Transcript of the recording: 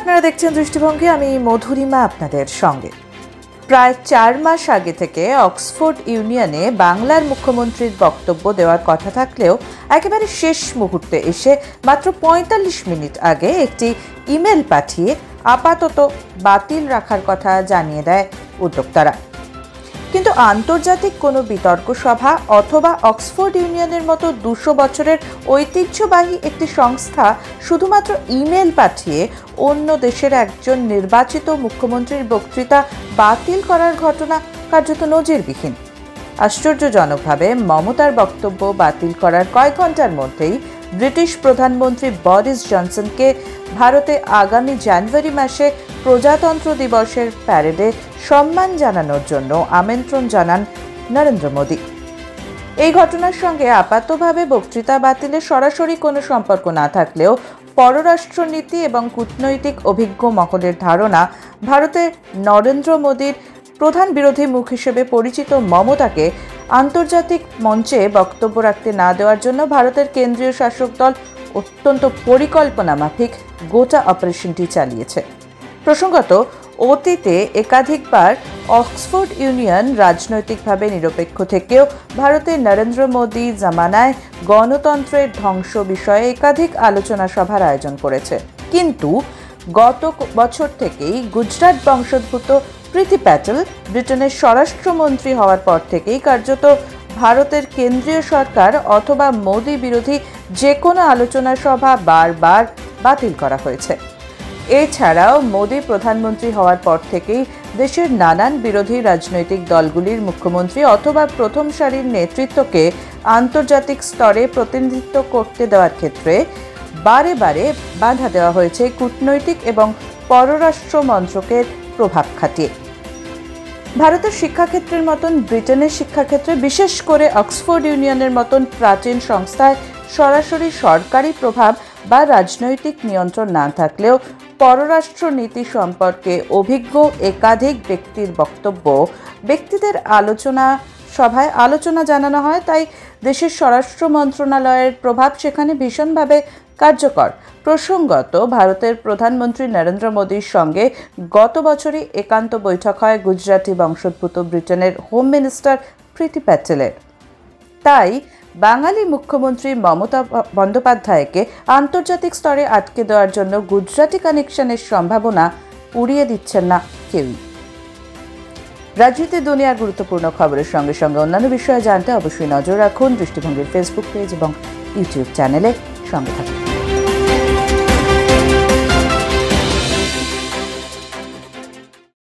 আপনারা দেখছেন দৃষ্টিভঙ্গি। আমি মধুরিমা আপনাদের সঙ্গে। প্রায় 4 মাস আগে থেকে অক্সফোর্ড ইউনিয়নে বাংলার মুখ্যমন্ত্রীর বক্তব্য দেওয়ার কথা থাকলেও একেবারে শেষ মুহূর্তে এসে মাত্র 45 মিনিট আগে একটি ইমেল পাঠিয়ে আপাতত বাতিল রাখার কথা জানিয়ে দেয় উদ্যোক্তারা। কিন্তু আন্তর্জাতিক কোনো বিতর্ক সভা অথবা অক্সফোর্ড ইউনিয়নের মতো 200 বছরের ঐতিহ্যবাহী একটি সংস্থা শুধুমাত্র ইমেল পাঠিয়ে অন্য দেশের একজন নির্বাচিত মুখ্যমন্ত্রীর বক্তৃতা বাতিল করার ঘটনা কার্যত নজিরবিহীন। আশ্চর্যজনকভাবে মমতার বক্তব্য বাতিল করার কয়েক ঘন্টার মধ্যেই ব্রিটিশ প্রধানমন্ত্রী বরিস জনসনকে ভারতে আগামী জানুয়ারি মাসে প্রজাতন্ত্র দিবসের প্যারেডে সম্মান জানানোর জন্য আমন্ত্রণ জানান নরেন্দ্র মোদী। এই ঘটনার সঙ্গে আপাতভাবে বক্তৃতা বাতিলের সরাসরি কোনো সম্পর্ক না থাকলেও পররাষ্ট্রনীতি এবং কূটনৈতিক অভিজ্ঞ মহলের ধারণা, ভারতের নরেন্দ্র মোদীর প্রধান বিরোধী মুখ হিসেবে পরিচিত মমতাকে আন্তর্জাতিক মঞ্চে বক্তব্য রাখতে না দেওয়ার জন্য ভারতের কেন্দ্রীয় শাসক দল অত্যন্ত পরিকল্পনা মাফিক গোটা অপারেশনটি চালিয়েছে। প্রসঙ্গত, অতীতে একাধিকবার অক্সফোর্ড ইউনিয়ন রাজনৈতিকভাবে নিরপেক্ষ থেকেও ভারতের নরেন্দ্র মোদী জামানায় গণতন্ত্রের ধ্বংস বিষয়ে একাধিক আলোচনা সভার আয়োজন করেছে। কিন্তু গত বছর থেকেই গুজরাট বংশোদ্ভূত প্রীতি প্যাটেল ব্রিটেনের স্বরাষ্ট্রমন্ত্রী হওয়ার পর থেকেই কার্যত ভারতের কেন্দ্রীয় সরকার অথবা মোদী বিরোধী যে কোনো আলোচনা সভা বারবার বাতিল করা হয়েছে। এছাড়াও মোদী প্রধানমন্ত্রী হওয়ার পর থেকেই দেশের নানান বিরোধী রাজনৈতিক দলগুলির মুখ্যমন্ত্রী অথবা প্রথম সারির নেতৃত্বকে আন্তর্জাতিক স্তরে প্রতিনিধিত্ব করতে দেওয়ার ক্ষেত্রে বারে বারে বাধা দেওয়া হয়েছে কূটনৈতিক এবং পররাষ্ট্র মন্ত্রকের প্রভাব খাটিয়ে। ভারতের শিক্ষাক্ষেত্রের মতন ব্রিটেনের শিক্ষাক্ষেত্রে, বিশেষ করে অক্সফোর্ড ইউনিয়নের মতন প্রাচীন সংস্থায় সরাসরি সরকারি প্রভাব বা রাজনৈতিক নিয়ন্ত্রণ না থাকলেও পররাষ্ট্র নীতি সম্পর্কে অভিজ্ঞ একাধিক ব্যক্তির বক্তব্য ব্যক্তিদের আলোচনা সভায় আলোচনা জানানো হয়। তাই দেশের স্বরাষ্ট্র মন্ত্রণালয়ের প্রভাব সেখানে ভীষণভাবে কার্যকর। প্রসঙ্গত, ভারতের প্রধানমন্ত্রী নরেন্দ্র মোদীর সঙ্গে গত বছরই একান্ত বৈঠক হয় গুজরাটি বংশোদ্ভূত ব্রিটেনের হোম মিনিস্টার প্রীতি প্যাটেলের। তাই বাঙালি মুখ্যমন্ত্রী মমতা বন্দ্যোপাধ্যায়কে আন্তর্জাতিক স্তরে আটকে দেওয়ার জন্য গুজরাটি কানেকশনের সম্ভাবনা উড়িয়ে দিচ্ছেন না কেউই। রাজনীতি দুনিয়ার গুরুত্বপূর্ণ খবরের সঙ্গে সঙ্গে অন্যান্য বিষয়ে জানতে অবশ্যই নজর রাখুন দৃষ্টিভঙ্গির ফেসবুক পেজ এবং ইউটিউব চ্যানেলে। সঙ্গে থাকুন।